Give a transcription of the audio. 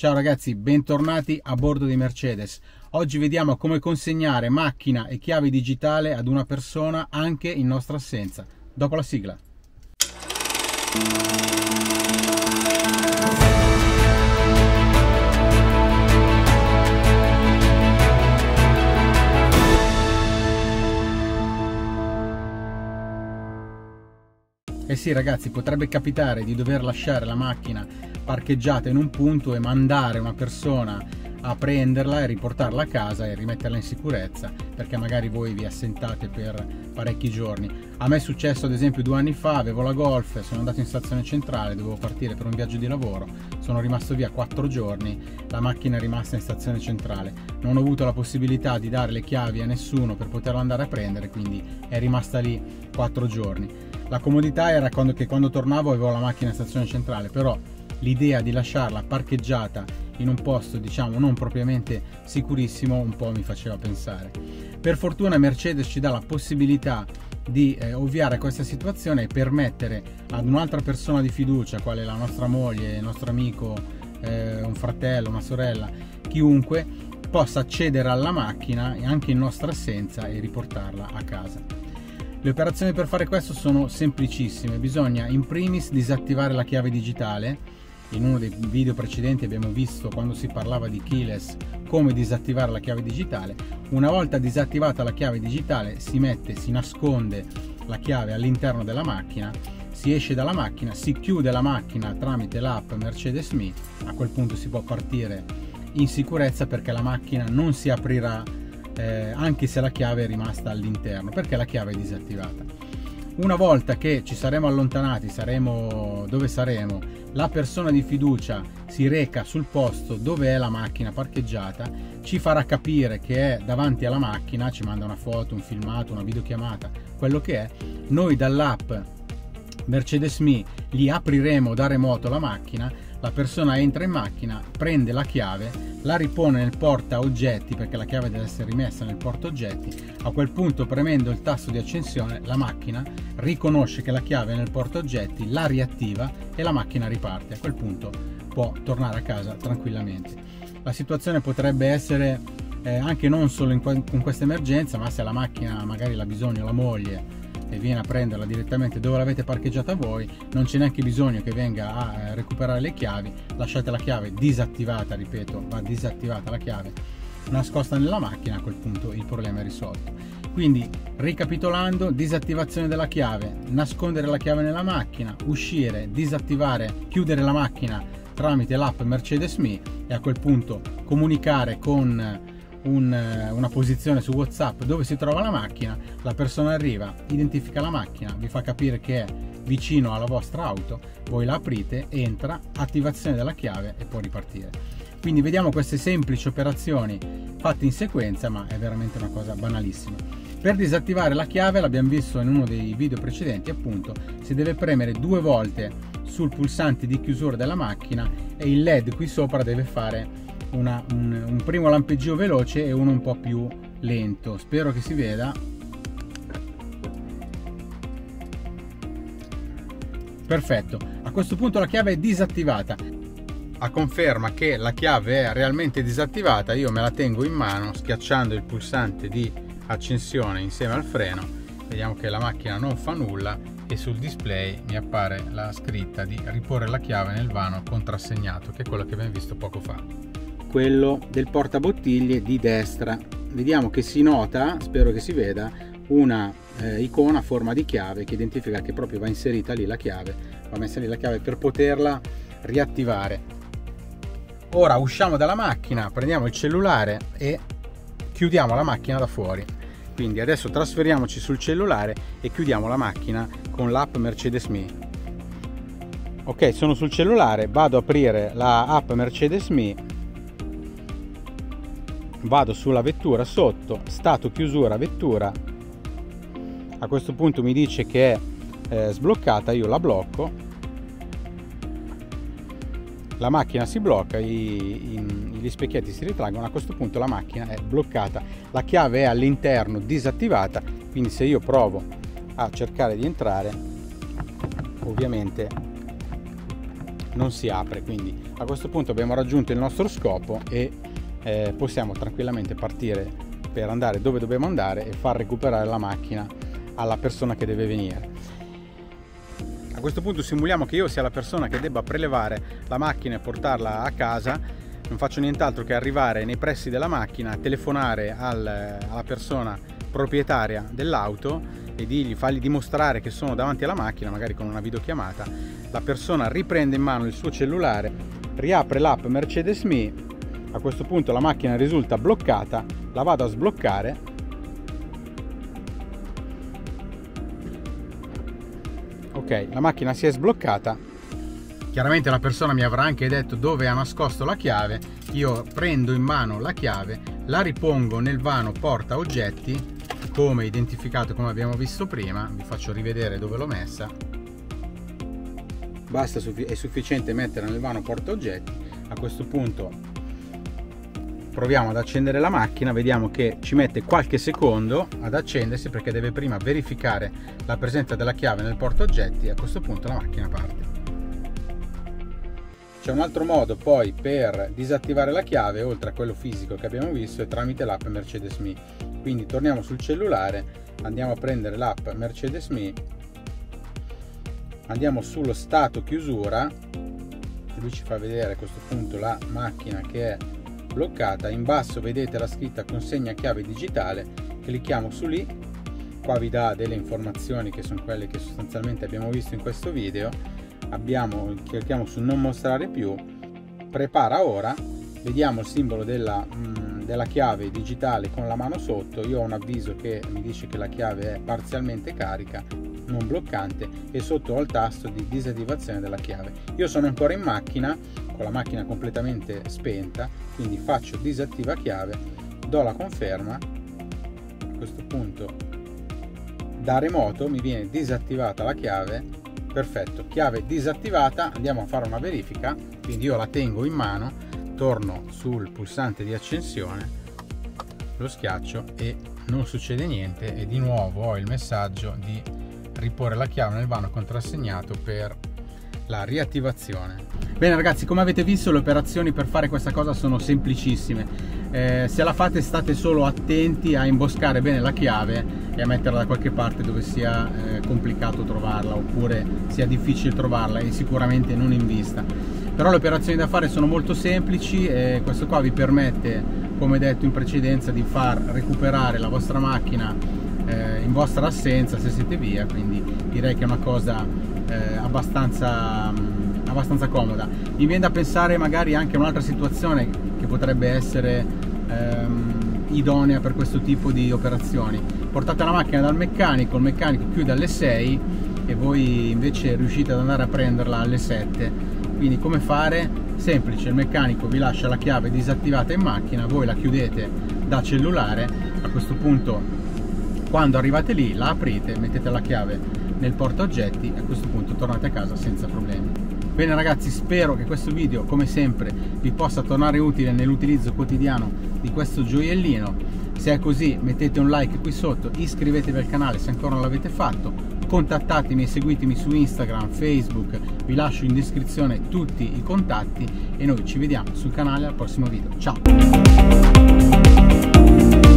Ciao ragazzi, bentornati a bordo di Mercedes. Oggi vediamo come consegnare macchina e chiave digitale ad una persona anche in nostra assenza. Dopo la sigla. Eh sì ragazzi, potrebbe capitare di dover lasciare la macchina parcheggiata in un punto e mandare una persona a prenderla e riportarla a casa e rimetterla in sicurezza, perché magari voi vi assentate per parecchi giorni. A me è successo ad esempio 2 anni fa, avevo la Golf, sono andato in stazione centrale, dovevo partire per un viaggio di lavoro, sono rimasto via 4 giorni, la macchina è rimasta in stazione centrale, non ho avuto la possibilità di dare le chiavi a nessuno per poterla andare a prendere, quindi è rimasta lì 4 giorni. La comodità era che quando tornavo avevo la macchina in stazione centrale, però l'idea di lasciarla parcheggiata in un posto diciamo non propriamente sicurissimo un po' mi faceva pensare. Per fortuna Mercedes ci dà la possibilità di ovviare a questa situazione e permettere ad un'altra persona di fiducia, quale la nostra moglie, il nostro amico, un fratello, una sorella, chiunque, possa accedere alla macchina anche in nostra assenza e riportarla a casa. Le operazioni per fare questo sono semplicissime, bisogna in primis disattivare la chiave digitale. In uno dei video precedenti abbiamo visto, quando si parlava di keyless, come disattivare la chiave digitale. Una volta disattivata la chiave digitale si nasconde la chiave all'interno della macchina, si esce dalla macchina, si chiude la macchina tramite l'app Mercedes Me, a quel punto si può partire in sicurezza perché la macchina non si aprirà anche se la chiave è rimasta all'interno, perché la chiave è disattivata. Una volta che ci saremo allontanati, saremo dove saremo, la persona di fiducia si reca sul posto dove è la macchina parcheggiata, ci farà capire che è davanti alla macchina, ci manda una foto, un filmato, una videochiamata, quello che è. Noi dall'app Mercedes Me gli apriremo da remoto la macchina, la persona entra in macchina, prende la chiave, la ripone nel porta oggetti, perché la chiave deve essere rimessa nel porta oggetti. A quel punto, premendo il tasto di accensione, la macchina riconosce che la chiave è nel porta oggetti, la riattiva e la macchina riparte. A quel punto può tornare a casa tranquillamente. La situazione potrebbe essere anche non solo con questa emergenza, ma se la macchina magari l'ha bisogno la moglie e viene a prenderla direttamente dove l'avete parcheggiata voi, non c'è neanche bisogno che venga a recuperare le chiavi, lasciate la chiave disattivata, ripeto, va disattivata la chiave, nascosta nella macchina, a quel punto il problema è risolto. Quindi ricapitolando: disattivazione della chiave, nascondere la chiave nella macchina, uscire, disattivare, chiudere la macchina tramite l'app Mercedes Me e a quel punto comunicare con una posizione su WhatsApp dove si trova la macchina. La persona arriva, identifica la macchina, vi fa capire che è vicino alla vostra auto, voi la aprite, entra, attivazione della chiave e può ripartire. Quindi vediamo queste semplici operazioni fatte in sequenza, ma è veramente una cosa banalissima. Per disattivare la chiave, l'abbiamo visto in uno dei video precedenti, appunto si deve premere 2 volte sul pulsante di chiusura della macchina e il LED qui sopra deve fare un primo lampeggio veloce e uno un po' più lento. Spero che si veda. Perfetto, a questo punto la chiave è disattivata. A conferma che la chiave è realmente disattivata, io me la tengo in mano schiacciando il pulsante di accensione insieme al freno. Vediamo che la macchina non fa nulla e sul display mi appare la scritta di riporre la chiave nel vano contrassegnato, che è quello che abbiamo visto poco fa, quello del portabottiglie di destra. Vediamo che si nota, spero che si veda, una icona a forma di chiave che identifica che proprio va inserita lì la chiave, va messa lì la chiave per poterla riattivare. Ora usciamo dalla macchina, prendiamo il cellulare e chiudiamo la macchina da fuori. Quindi adesso trasferiamoci sul cellulare e chiudiamo la macchina con l'app Mercedes Me. Ok, sono sul cellulare, vado ad aprire la app Mercedes Me, vado sulla vettura sotto, stato chiusura vettura, a questo punto mi dice che è sbloccata, io la blocco, la macchina si blocca, gli specchietti si ritraggono, a questo punto la macchina è bloccata, la chiave è all'interno disattivata, quindi se io provo a cercare di entrare ovviamente non si apre. Quindi a questo punto abbiamo raggiunto il nostro scopo e possiamo tranquillamente partire per andare dove dobbiamo andare e far recuperare la macchina alla persona che deve venire. A questo punto simuliamo che io sia la persona che debba prelevare la macchina e portarla a casa. Non faccio nient'altro che arrivare nei pressi della macchina, telefonare alla persona proprietaria dell'auto e fargli dimostrare che sono davanti alla macchina, magari con una videochiamata. La persona riprende in mano il suo cellulare, riapre l'app Mercedes.me. A questo punto la macchina risulta bloccata, la vado a sbloccare. Ok, la macchina si è sbloccata. Chiaramente la persona mi avrà anche detto dove ha nascosto la chiave. Io prendo in mano la chiave, la ripongo nel vano porta oggetti, come identificato, come abbiamo visto prima. Vi faccio rivedere dove l'ho messa. Basta, è sufficiente metterla nel vano porta oggetti. A questo punto proviamo ad accendere la macchina, vediamo che ci mette qualche secondo ad accendersi perché deve prima verificare la presenza della chiave nel portaoggetti. A questo punto la macchina parte. C'è un altro modo poi per disattivare la chiave, oltre a quello fisico che abbiamo visto, è tramite l'app Mercedes.me. Quindi torniamo sul cellulare, andiamo a prendere l'app Mercedes.me, andiamo sullo stato chiusura, lui ci fa vedere a questo punto la macchina che è bloccata. In basso vedete la scritta consegna chiave digitale, clicchiamo su lì. Qua vi dà delle informazioni che sono quelle che sostanzialmente abbiamo visto in questo video. Clicchiamo su non mostrare più, prepara ora, vediamo il simbolo della chiave digitale con la mano sotto. Io ho un avviso che mi dice che la chiave è parzialmente carica, non bloccante, e sotto ho il tasto di disattivazione della chiave. Io sono ancora in macchina con la macchina completamente spenta, quindi faccio disattiva chiave, do la conferma. A questo punto da remoto mi viene disattivata la chiave. Perfetto, chiave disattivata. Andiamo a fare una verifica, quindi io la tengo in mano, torno sul pulsante di accensione, lo schiaccio e non succede niente, e di nuovo ho il messaggio di riporre la chiave nel vano contrassegnato per la riattivazione. Bene ragazzi, come avete visto le operazioni per fare questa cosa sono semplicissime. Se la fate state solo attenti a imboscare bene la chiave e a metterla da qualche parte dove sia complicato trovarla oppure sia difficile trovarla, e sicuramente non in vista. Però le operazioni da fare sono molto semplici e questo qua vi permette, come detto in precedenza, di far recuperare la vostra macchina in vostra assenza se siete via, quindi direi che è una cosa abbastanza comoda. Mi viene da pensare magari anche a un'altra situazione che potrebbe essere idonea per questo tipo di operazioni. Portate la macchina dal meccanico, il meccanico chiude alle 6 e voi invece riuscite ad andare a prenderla alle 7. Quindi come fare? Semplice, il meccanico vi lascia la chiave disattivata in macchina, voi la chiudete da cellulare. A questo punto, quando arrivate lì, la aprite, mettete la chiave nel portaoggetti e a questo punto tornate a casa senza problemi. Bene ragazzi, spero che questo video, come sempre, vi possa tornare utile nell'utilizzo quotidiano di questo gioiellino. Se è così, mettete un like qui sotto, iscrivetevi al canale se ancora non l'avete fatto, contattatemi e seguitemi su Instagram, Facebook, vi lascio in descrizione tutti i contatti e noi ci vediamo sul canale al prossimo video. Ciao!